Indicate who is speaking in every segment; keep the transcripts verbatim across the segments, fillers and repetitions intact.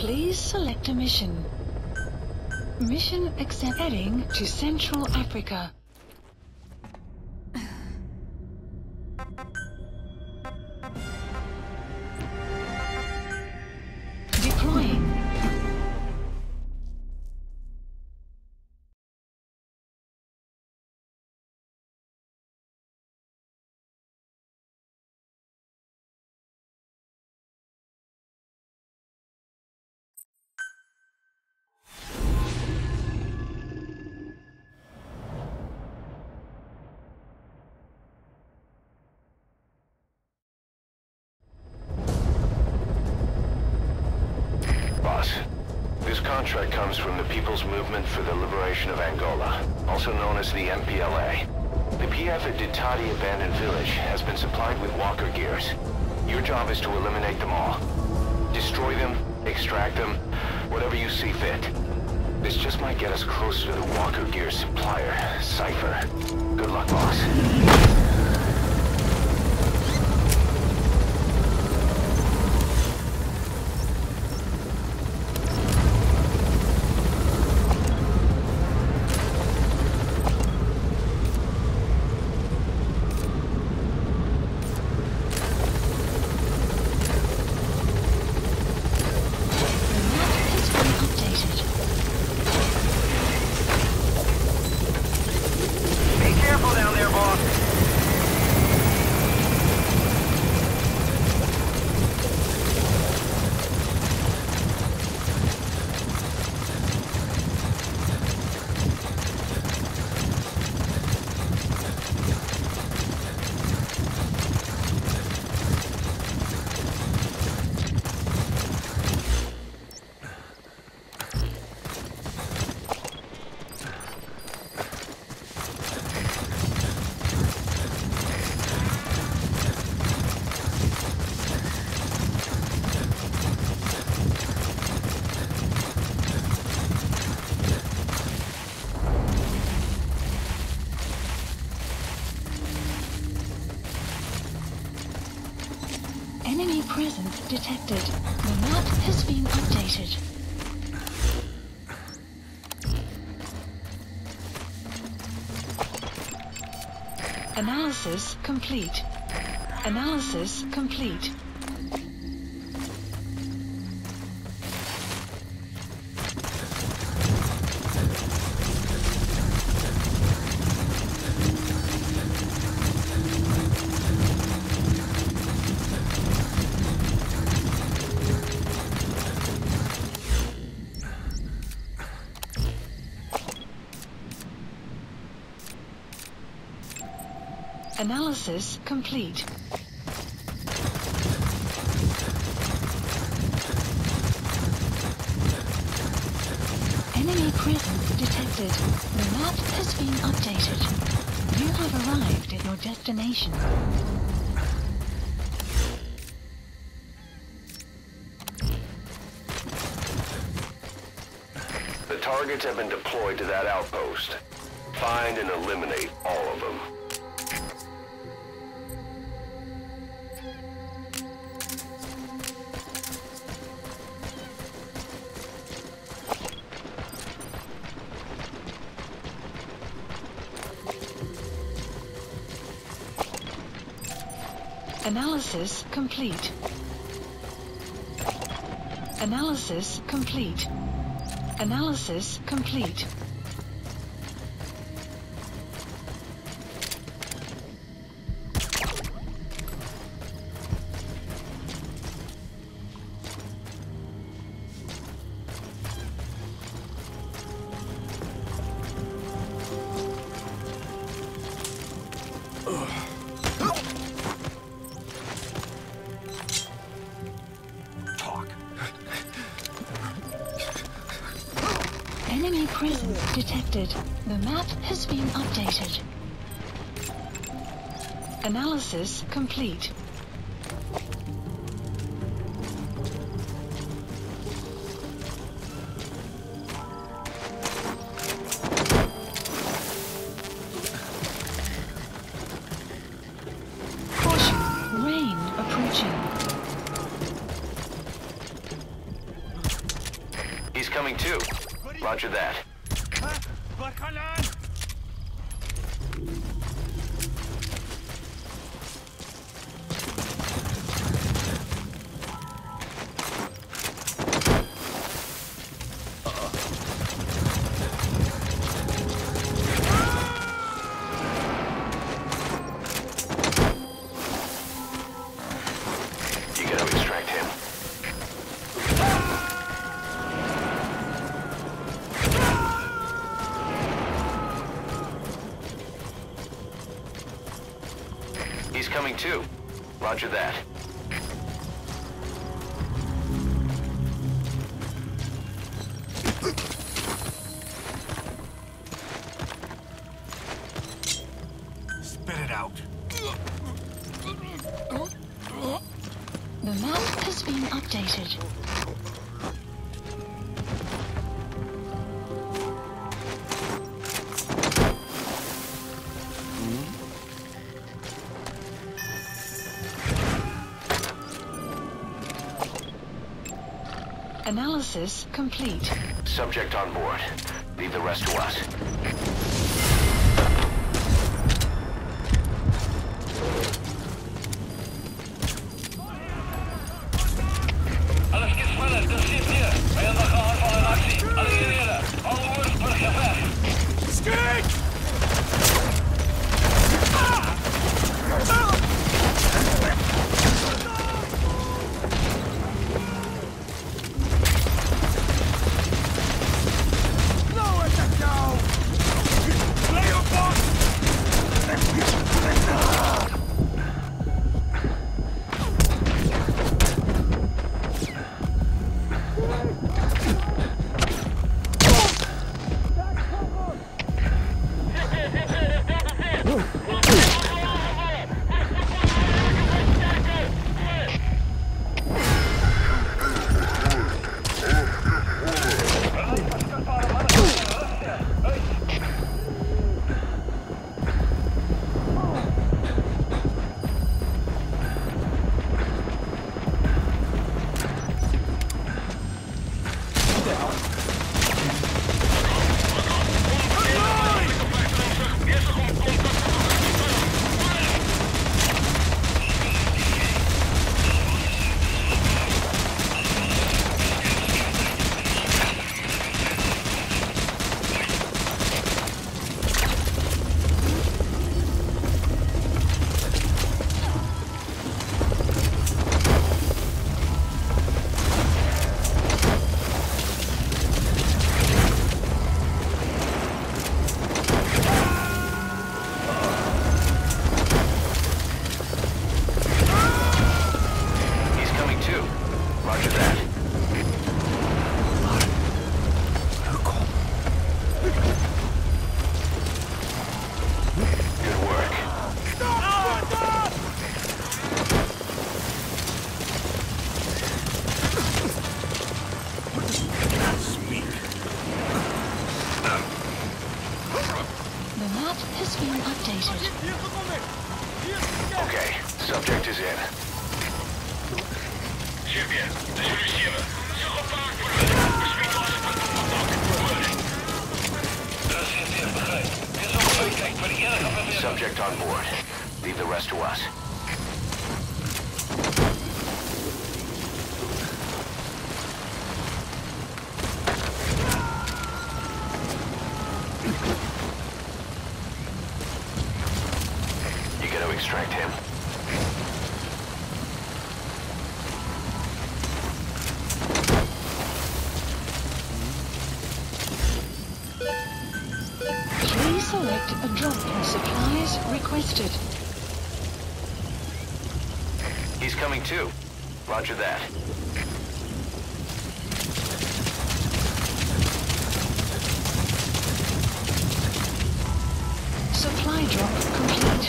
Speaker 1: Please select a mission. Mission accept. Heading to Central Africa. Deploying.
Speaker 2: This contract comes from the People's Movement for the Liberation of Angola, also known as the M P L A. The P F at Ditadi Abandoned Village has been supplied with walker gears. Your job is to eliminate them all. Destroy them, extract them, whatever you see fit. This just might get us closer to the walker gear supplier, Cypher. Good luck, boss.
Speaker 1: Enemy presence detected. The map has been updated. Analysis complete. Analysis complete. Analysis complete. Enemy presence detected. The map has been updated. You have arrived at your destination.
Speaker 2: The targets have been deployed to that outpost. Find and eliminate all of them.
Speaker 1: Analysis complete. Analysis complete. Analysis complete. Enemy presence detected. The map has been updated. Analysis complete. Caution, rain approaching.
Speaker 2: coming too. Roger that. You gotta extract him. He's coming too. Roger that.
Speaker 3: Spit it out.
Speaker 1: The map has been updated. Analysis complete.
Speaker 2: Subject on board. Leave the rest to us.
Speaker 4: Alles gespannt, das steht hier. Mehrmacher Anfang an Aktie. Alle Geräte. Alle Wurst per Gewehr.
Speaker 3: Skate! Nowhere to go! Play your boss!
Speaker 2: Okay, subject is in.
Speaker 4: Szybie, zrzucimy. Zogepaard worden. Beschieten als het contact. Dat is het begrijp. Dit is ook een kijk, maar die erg af en
Speaker 2: Subject on board. Leave the rest to us. You gotta extract him.
Speaker 1: Please select a drop in supplies requested.
Speaker 2: He's coming too. Roger that.
Speaker 1: Supply drop complete.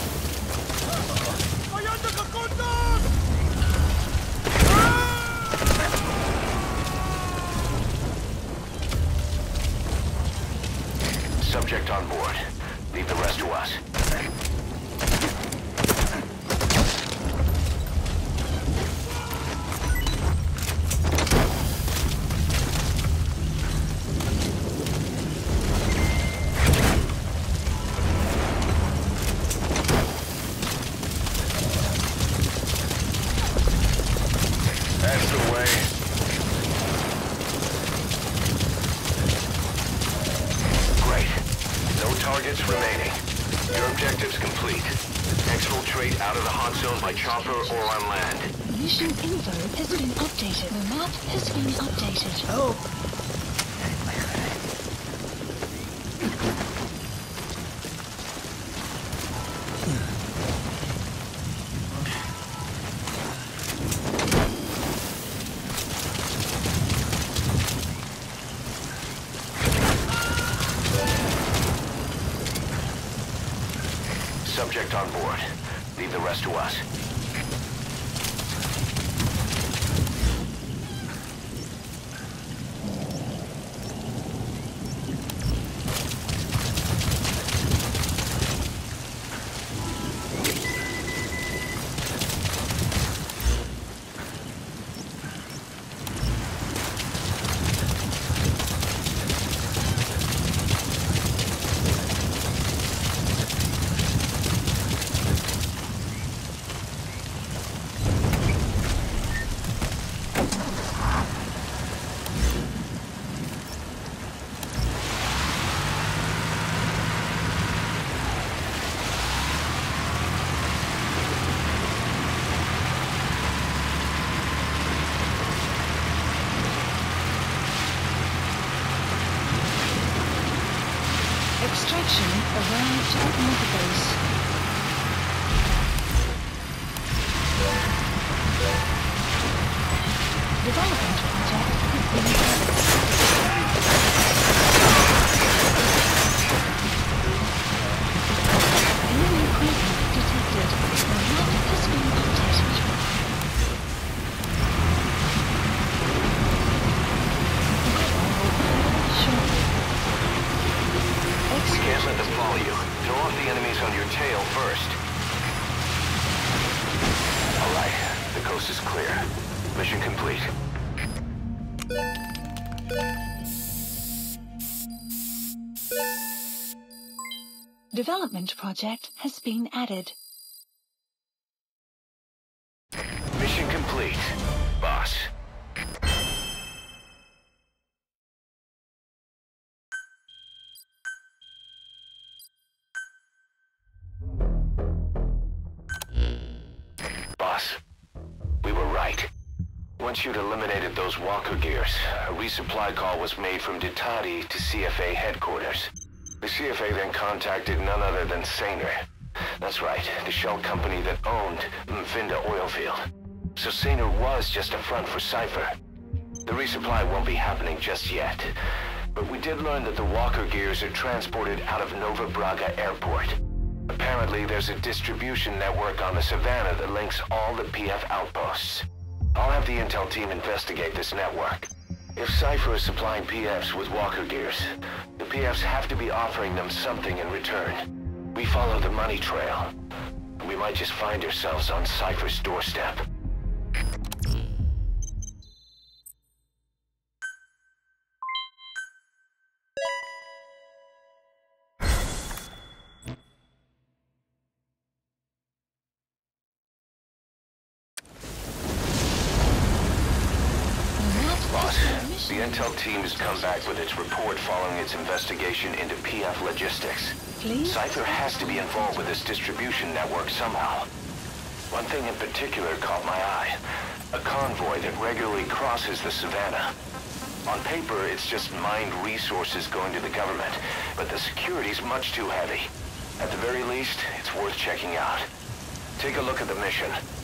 Speaker 2: Subject on board. Leave the rest to us. That's the way. Great. No targets remaining. Your objective's complete. Exfiltrate out of the hot zone by chopper or on land.
Speaker 1: Mission info has been updated. The map has been updated.
Speaker 3: Help!
Speaker 2: Subject on board. Leave the rest to us.
Speaker 1: Extraction arrived at Mother Base. Development project has been added. Enemy presence detected. The map has been updated. Shortly.
Speaker 2: We can't let them follow you. Throw off the enemies on your tail first. All right, the coast is clear. Mission complete.
Speaker 1: Development project has been added.
Speaker 2: Mission complete, boss. Boss, we were right. Once you'd eliminated those walker gears, a resupply call was made from Ditati to C F A headquarters. The C F A then contacted none other than Saner. That's right, the shell company that owned Mfinda Oilfield. So Saner was just a front for Cypher. The resupply won't be happening just yet. But we did learn that the walker gears are transported out of Nova Braga Airport. Apparently, there's a distribution network on the Savannah that links all the P F outposts. I'll have the intel team investigate this network. If Cypher is supplying P Fs with walker gears, the P Fs have to be offering them something in return. We follow the money trail. We might just find ourselves on Cypher's doorstep. The intel team has come back with its report following its investigation into P F logistics.
Speaker 1: Please?
Speaker 2: Cypher has to be involved with this distribution network somehow. One thing in particular caught my eye. A convoy that regularly crosses the Savannah. On paper, it's just mined resources going to the government, but the security's much too heavy. At the very least, it's worth checking out. Take a look at the mission.